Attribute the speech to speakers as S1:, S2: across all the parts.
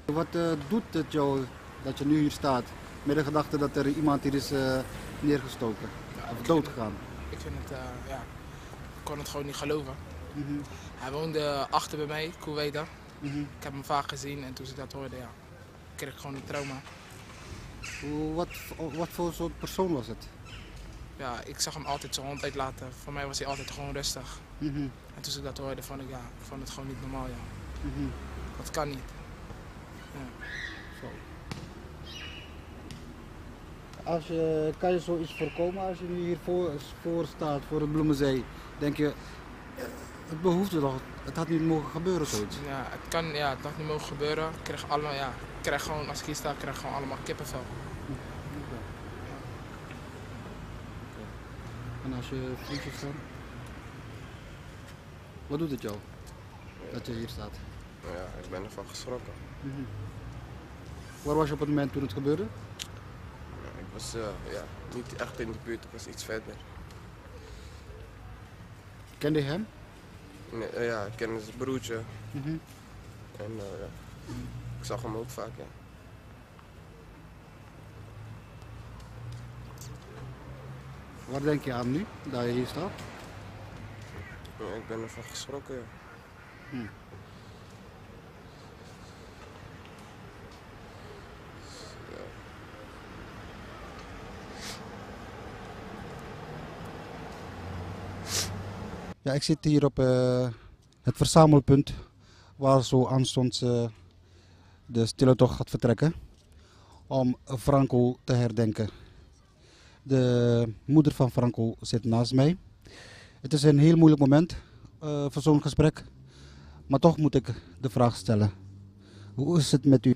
S1: Wat doet het jou dat je nu hier staat met de gedachte dat er iemand hier is neergestoken of doodgegaan?
S2: Ik vind het, ja, ik kon het gewoon niet geloven.
S1: Mhm.
S2: Hij woonde achter bij mij, Kuwaita.
S1: Mhm.
S2: Ik heb hem vaak gezien en toen ik dat hoorde, ja, kreeg ik gewoon een trauma.
S1: Wat voor soort persoon was het?
S2: Ja, ik zag hem altijd zijn hond uitlaten. Voor mij was hij altijd gewoon rustig.
S1: Mhm.
S2: En toen ik dat hoorde, vond ik het gewoon niet normaal, ja.
S1: Mhm.
S2: Dat kan niet. Ja.
S1: Zo. Kan je zoiets voorkomen als je nu hier voor staat, voor het Bloemenzee? Denk je, het behoefte toch, het had niet mogen gebeuren zoiets?
S2: Ja, het had niet mogen gebeuren. Ik krijg gewoon, als ik hier sta, krijg ik gewoon allemaal kippenvel.
S1: En als je vriendjes staan? Wat doet het jou dat je hier staat?
S3: Ja, ik ben ervan geschrokken.
S1: Mhm. Waar was je op het moment toen het gebeurde?
S3: Ja, ik was niet echt in de buurt, ik was iets verder.
S1: Kende je hem?
S3: Nee, ja, ik ken zijn broertje
S1: Mhm.
S3: en ja, ik zag hem ook vaak, ja.
S1: Waar denk je aan nu, dat je hier staat?
S3: Ja, ik ben ervan geschrokken, ja.
S1: Hm. Ja, ik zit hier op het verzamelpunt waar zo aanstonds de stille tocht gaat vertrekken om Franco te herdenken. De moeder van Franco zit naast mij. Het is een heel moeilijk moment voor zo'n gesprek, maar toch moet ik de vraag stellen. Hoe is het met u?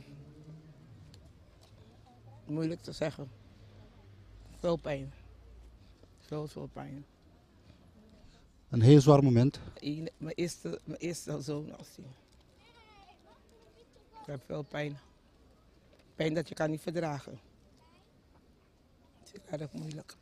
S4: Moeilijk te zeggen. Veel pijn. Veel pijn.
S1: Een heel zwaar moment.
S4: Mijn eerste zoon als hij. Ik heb veel pijn. Pijn dat je kan niet verdragen. Het is erg moeilijk.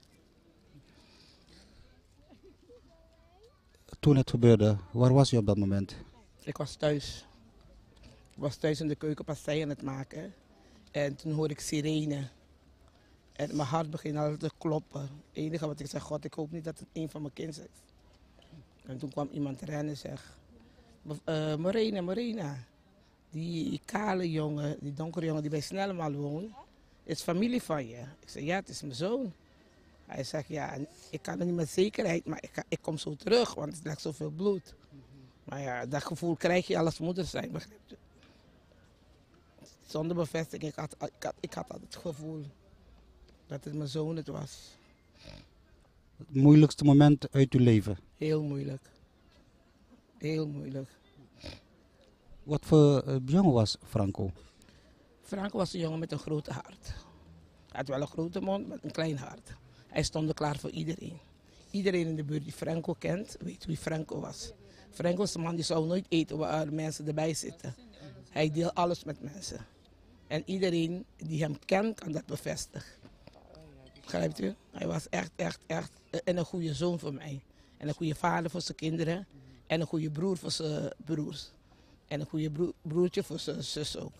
S1: Toen het gebeurde, waar was u op dat moment?
S4: Ik was thuis. Ik was thuis in de keuken pastei aan het maken. En toen hoorde ik sirene. En mijn hart begon al te kloppen. Het enige wat ik zei, God, ik hoop niet dat het een van mijn kinderen is. En toen kwam iemand rennen en zegt, Morena, die kale jongen, die donkere jongen die bij Snellemal woont, is familie van je. Ik zei, ja, het is mijn zoon. Hij zegt, ja, ik kan het niet met zekerheid, maar ik kom zo terug, want het ligt zoveel bloed. Maar ja, dat gevoel krijg je als moeder zijn, begrijp je? Zonder bevestiging, ik had altijd het gevoel dat het mijn zoon het was.
S1: Het moeilijkste moment uit uw leven?
S4: Heel moeilijk. Heel moeilijk.
S1: Wat voor jongen was Franco?
S4: Franco was een jongen met een grote hart. Hij had wel een grote mond, maar een klein hart. Hij stond er klaar voor iedereen. Iedereen in de buurt die Franco kent, weet wie Franco was. Franco was een man die zou nooit eten waar mensen erbij zitten. Hij deelt alles met mensen. En iedereen die hem kent, kan dat bevestigen. Begrijpt u? Hij was echt een goede zoon voor mij. En een goede vader voor zijn kinderen. En een goede broer voor zijn broers. En een goede broertje voor zijn zus ook.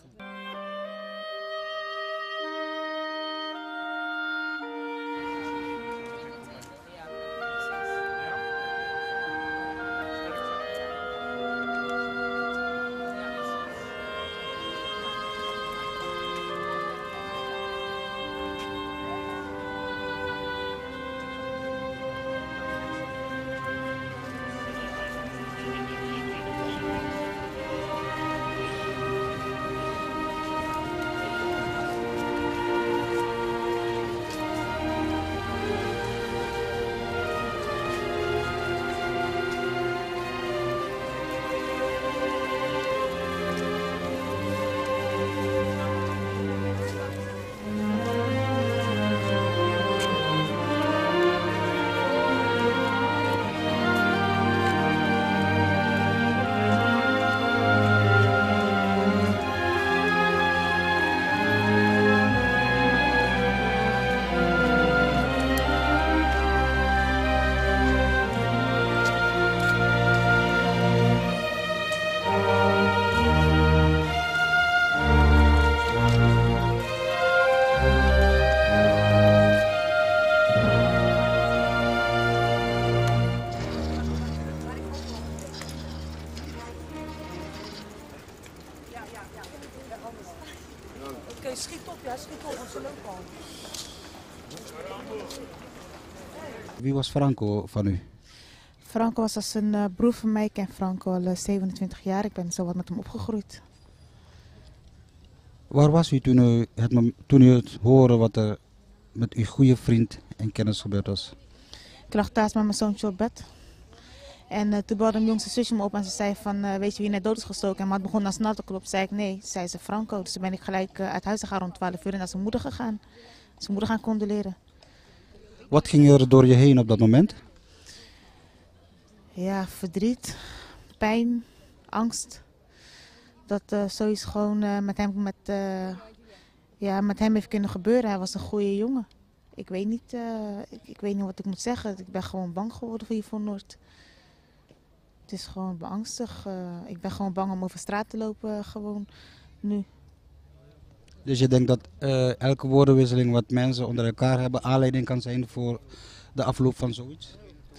S5: Oké, schiet op, ja, schiet op, want ze lopen al.
S1: Wie was Franco van u?
S6: Franco was als een broer van mij. Ik ken Franco al 27 jaar. Ik ben zo wat met hem opgegroeid.
S1: Waar was u toen u het hoorde wat er met uw goede vriend en kennis gebeurd was?
S6: Ik lag thuis met mijn zoontje op bed. En toen belde mijn jongste zusje me op en ze zei van, weet je wie net dood is gestoken? En maar het begon naar snel te kloppen. Zei ik nee, zei ze Franco. Dus toen ben ik gelijk uit huis gegaan rond 12 uur en naar zijn moeder gegaan. Zijn moeder gaan condoleren.
S1: Wat ging er door je heen op dat moment?
S6: Ja, verdriet, pijn, angst. Dat zoiets gewoon met hem heeft kunnen gebeuren. Hij was een goede jongen. Ik weet niet wat ik moet zeggen. Ik ben gewoon bang geworden voor Yvonne Noord. Het is gewoon beangstig. Ik ben gewoon bang om over straat te lopen gewoon nu.
S1: Dus je denkt dat elke woordenwisseling wat mensen onder elkaar hebben aanleiding kan zijn voor de afloop van zoiets?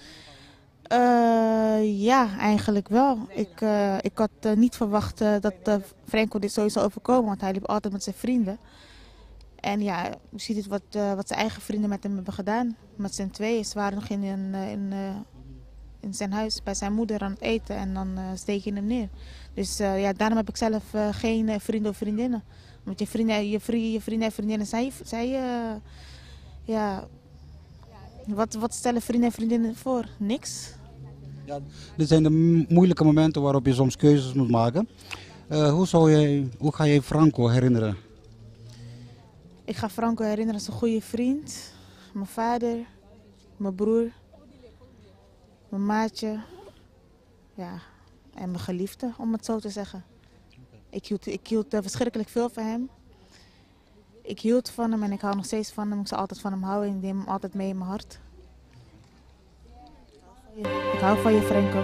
S6: Ja, eigenlijk wel. Ik had niet verwacht dat Franco dit sowieso overkomen, want hij liep altijd met zijn vrienden. En ja, je ziet het wat zijn eigen vrienden met hem hebben gedaan. Met z'n tweeën. Ze waren nog in zijn huis bij zijn moeder aan het eten en dan steek je hem neer. Dus ja, daarom heb ik zelf geen vrienden of vriendinnen. Want je vrienden en vriendinnen, ja, wat stellen vrienden en vriendinnen voor? Niks.
S1: Ja, dit zijn de moeilijke momenten waarop je soms keuzes moet maken. Hoe ga je Franco herinneren?
S6: Ik ga Franco herinneren als een goede vriend. Mijn vader, mijn broer, mijn maatje. Ja, en mijn geliefde, om het zo te zeggen. Ik hield verschrikkelijk veel van hem. Ik hield van hem en ik hou nog steeds van hem. Ik zal altijd van hem houden en ik neem hem altijd mee in mijn hart. Ik hou van je, Franco.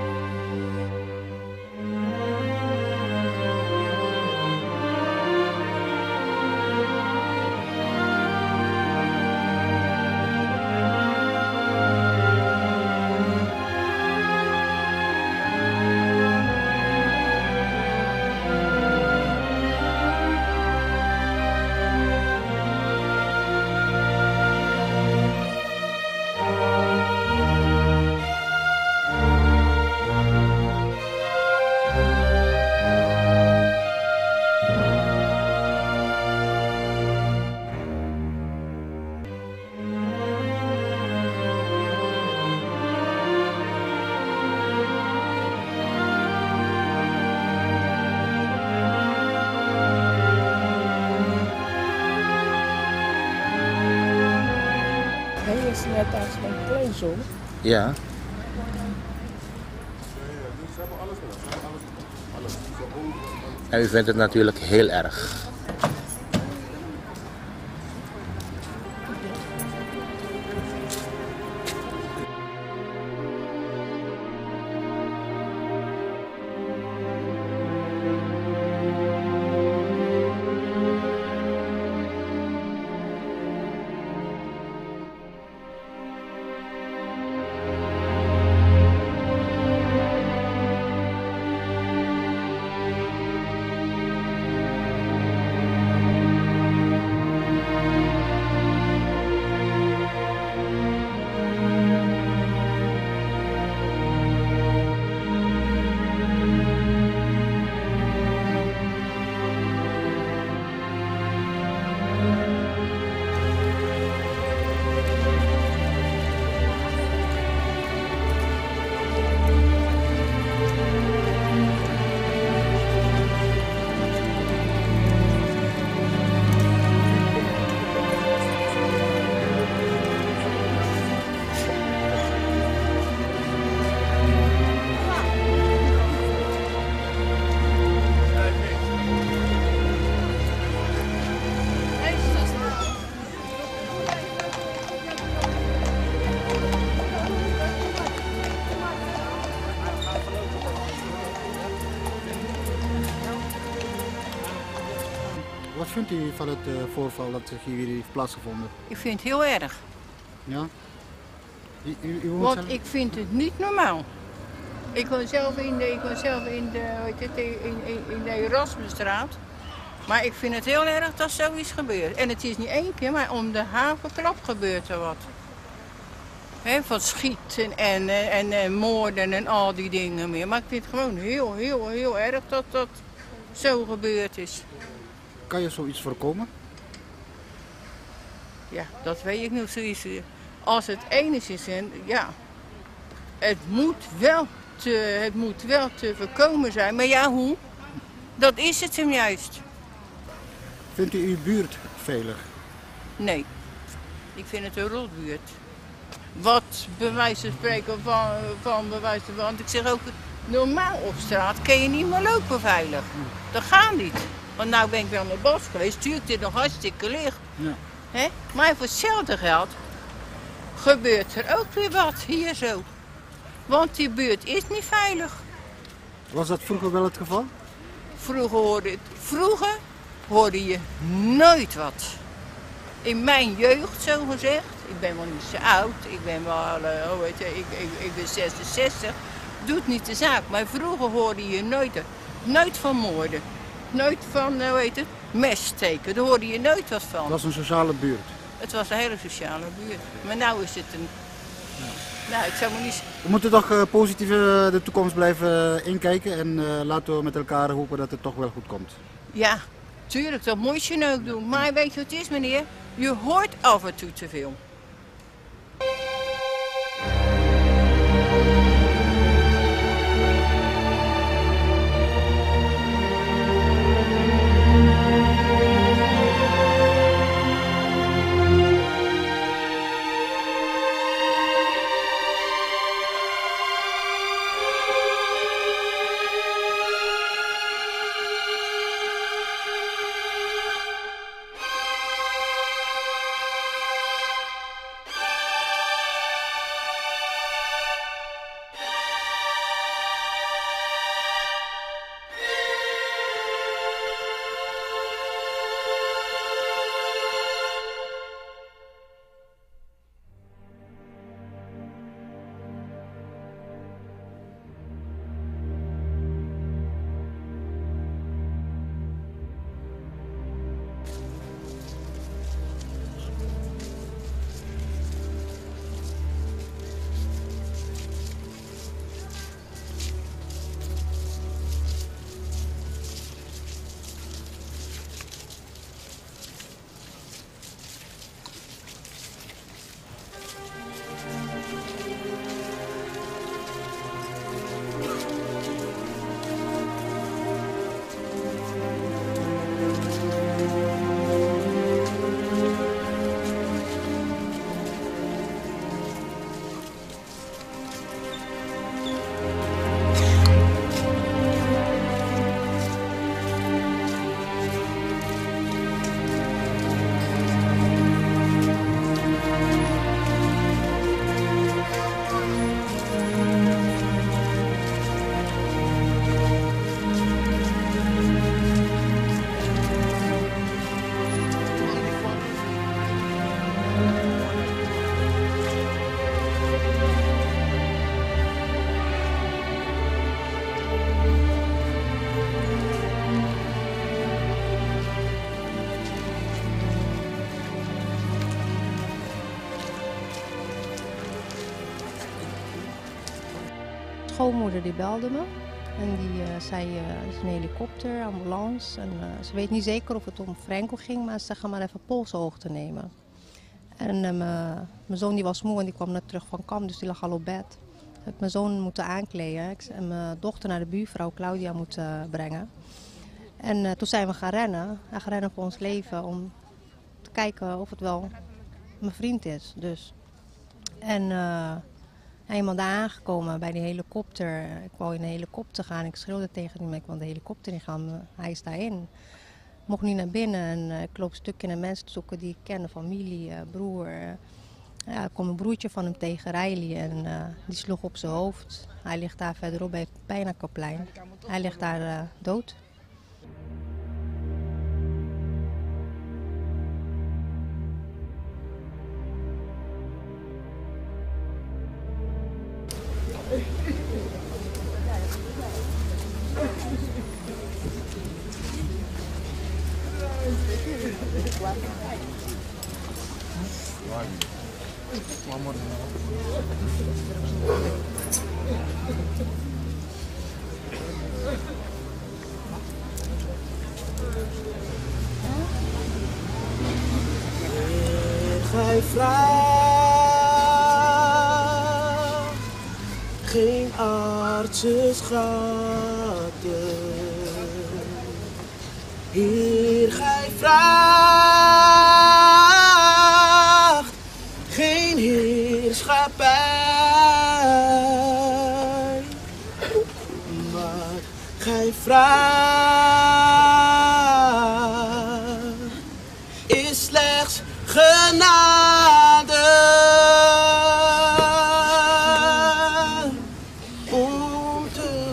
S4: Hij is net als mijn kleinzoon.
S7: Ja. En u vindt het natuurlijk heel erg.
S1: Wat vindt u van het voorval dat zich hier heeft plaatsgevonden?
S8: Ik vind het heel erg.
S1: Ja? U woont
S8: Want
S1: zelf-
S8: ik vind het niet normaal. Ik woon zelf in de Erasmusstraat. Maar ik vind het heel erg dat zoiets gebeurt. En het is niet één keer, maar om de havenklap gebeurt er wat. He, van schieten en moorden en al die dingen meer. Maar ik vind het gewoon heel erg dat dat zo gebeurd is.
S1: Kan je zoiets voorkomen?
S8: Ja, dat weet ik nog zoiets. Als het enigszins is, ja, het moet wel te voorkomen zijn. Maar ja, hoe? Dat is het hem juist.
S1: Vindt u uw buurt veilig?
S8: Nee, ik vind het een rotbuurt. Wat bij wijze van spreken van bewijs van, want ik zeg ook, normaal op straat kun je niet meer lopen veilig. Dat gaat niet. Want nou ben ik wel naar het bos geweest, tuurlijk dit nog hartstikke licht.
S1: Ja.
S8: Hè? Maar voor hetzelfde geld gebeurt er ook weer wat hier zo. Want die buurt is niet veilig.
S1: Was dat vroeger wel het geval?
S8: Vroeger hoorde je nooit wat. In mijn jeugd, zo gezegd, ik ben wel niet zo oud, ik ben wel, ik ben 66, doet niet de zaak. Maar vroeger hoorde je nooit van moorden, nooit van, messteken, daar hoorde je nooit wat van.
S1: Het was een sociale buurt.
S8: Het was een hele sociale buurt, maar nu is het een, nou, ik zou maar niet...
S1: We moeten toch positief de toekomst blijven inkijken en laten we met elkaar hopen dat het toch wel goed komt.
S8: Ja, tuurlijk, dat moet je ook doen. Maar weet je wat het is, meneer? Je hoort af en toe te veel.
S9: Schoonmoeder die belde me en die zei het is een helikopter, ambulance. En, ze weet niet zeker of het om Franco ging, maar ze ga maar even polshoogte nemen. En mijn zoon die was moe en die kwam net terug van kamp, dus die lag al op bed. Ik heb mijn zoon moeten aankleden en mijn dochter naar de buurvrouw Claudia moeten brengen. En toen zijn we gaan rennen voor ons leven om te kijken of het wel mijn vriend is. Dus. En eenmaal daar aangekomen bij die helikopter, ik wou in een helikopter gaan. Ik schreeuwde tegen hem, ik wil de helikopter in gaan. Hij is daarin. Ik mocht niet naar binnen en ik loop stukken naar mensen te zoeken die ik ken, familie, broer. Ja, er kwam een broertje van hem tegen, Riley, en die sloeg op zijn hoofd. Hij ligt daar verderop bij Pijnakaplein. Hij ligt daar dood.
S10: Gij vraagt geen artsenschatten. Heer, gij vraagt geen heerschappij, maar gij vraagt is slechts genade om te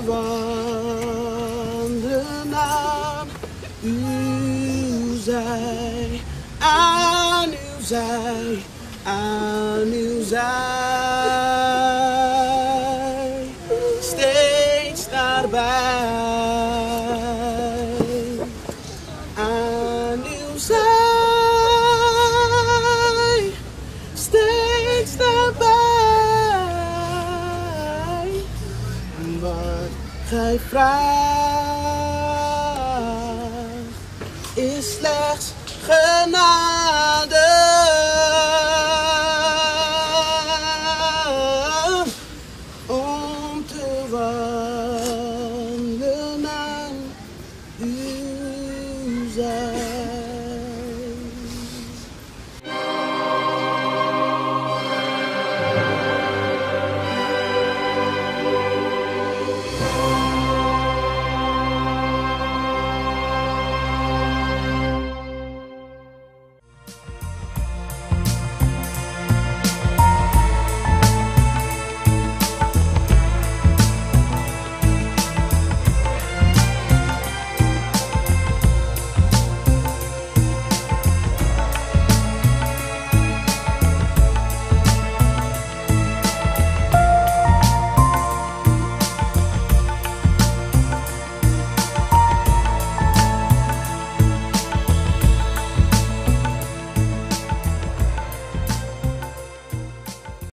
S10: wandelen aan uw zij, aan uw zij, aan uw zij, steeds daarbij, aan uw zij. Steeds daarbij, wat gij vraagt is slechts genade